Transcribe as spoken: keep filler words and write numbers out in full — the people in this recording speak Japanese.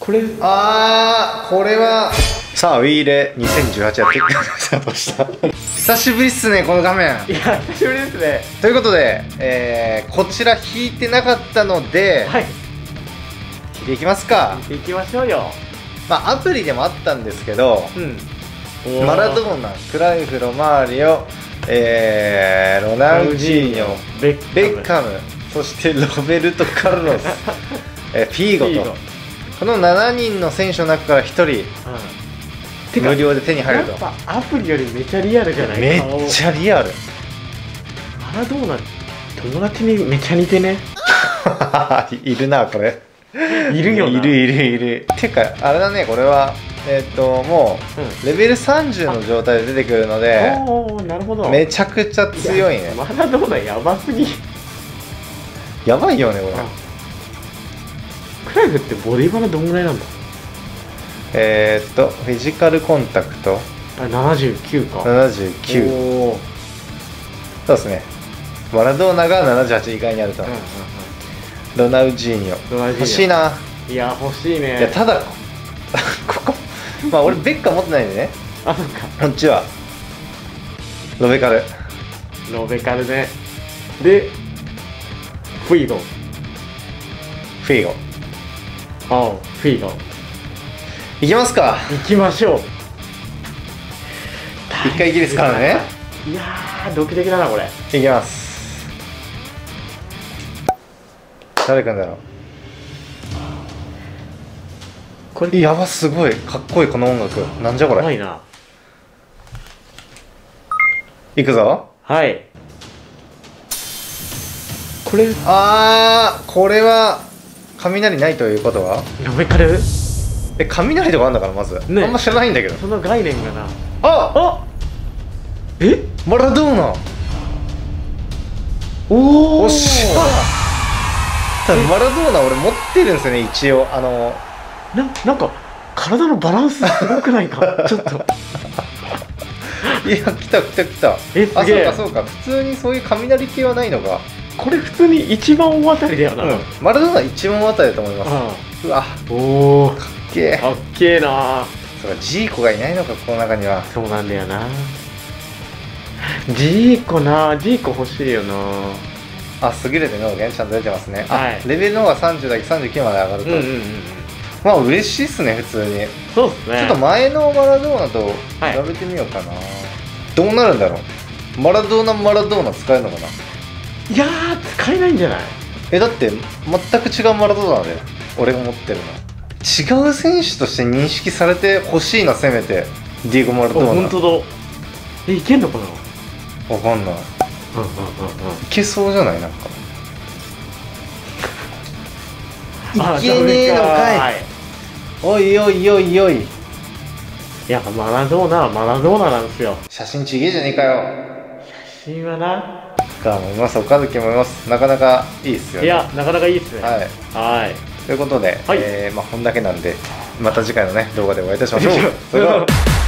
これあー、これはさあウィーレにせんじゅうはちやってきました。どうした久しぶりっすねこの画面。 いや久しぶりですね。 ということで、えー、こちら引いてなかったので、 はい、 引いていきますか。 引いていきましょうよ。 まあアプリでもあったんですけど、 うん、 マラドーナ、クライフ、ロマーリオ、えー、ロナウジーニョ、 ベッベッカム、そしてロベルト・カルロス、えー、フィーゴと、このしちにんの選手の中からひとり、うん、無料で手に入ると。 やっぱアプリよりめちゃリアルじゃない。 めっちゃリアル。 マラドーナ友達にめちゃ似てねいるなこれ。 いるよな。 いるいるいる。てかあれだね、これはえー、っともう、うん、レベルさんじゅうの状態で出てくるので、 おー、なるほど、 めちゃくちゃ強いね。 マラドーナやばすぎ。 やばいよねこれ。 クライフってボディバラどんぐらいなんだ。 えー、っとフィジカルコンタクトあななじゅうきゅうか。 ななじゅうきゅう。おそうですね。マラドーナがななじゅうはち以外にあると。うんうんうん、ロナウジーニョ欲しいな。 いや欲しいね。 いやただここまあ俺ベッカ持ってないんでね。 あそっか。 こっちはロベカル。 ロベカルね。でフィーゴフィーゴああフィーゴいきますか。 行きましょう。 一回きりですからね。 いやードキドキだなこれ。 いきます。誰くんだろう。これやば、すごいかっこいいこの音楽。なんじゃこれ。 やばいな。 いくぞ。 はい。これあー、これは雷ないということはロベカル。 え、雷とかあんだからまず、ね、あんま知らないんだけど。 その概念がな。 ああえマラドーナ。 おおおっしゃ。マラドーナ俺持ってるんですよね一応。あのななんか体のバランスすごくないかちょっといや来た来た来た。 えすげえ。 あそうかそうか、普通にそういう雷系はないのか。 これ普通に一番大当たりだよな、うん、 マラドーナ一番大当たりだと思います。うわおおかっけえかっけえな。 そうか、ジーコがいないのかこの中には。 そうなんだよな。ジーコな、ジーコ欲しいよな。 あ、優れて能力ちゃんと出てますね。 はい、 レベルの方がさんじゅうだけさんじゅうきゅうまで上がると。うんうんうん、まあ嬉しいっすね普通に。 そうっすね。 ちょっと前のマラドーナと比べてみようかな、はい、どうなるんだろう。マラドーナマラドーナ使えるのかな。 いやー使えないんじゃない。 え、だって全く違うマラドーナで俺が持ってるの違う選手として認識されてほしいな、せめてディエゴ・マラドーナ。 本当だ。え、いけんのかな。 わかんない。 うんうんうんうん、 いけそうじゃない。なんかいけねえのかい。おいおいおいおい。 やっぱマラドーナはマラドーナなんですよ。 写真ちげえじゃねえかよ。 写真はなかもいます。岡崎もいます。なかなかいいっすよね。 いやなかなかいいっすね。 はいはい。 ということで、 はい、 えー、まあこんだけなんでまた次回のね動画でお会いいたしましょう。それでは